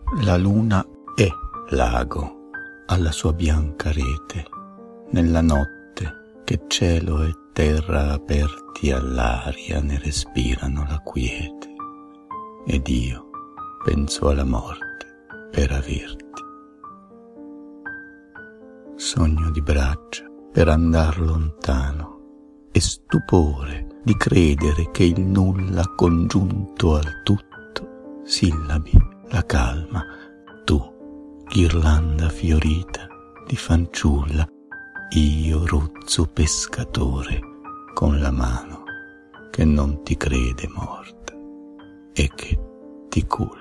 La luna è l'ago alla sua bianca rete, nella notte che cielo e terra aperti all'aria ne respirano la quiete, ed io penso alla morte per averti. Sogno di braccia per andar lontano e stupore di credere che il nulla congiunto al tutto sillabi la calma, tu, ghirlanda fiorita di fanciulla, io rozzo pescatore con la mano che non ti crede morta e che ti culla.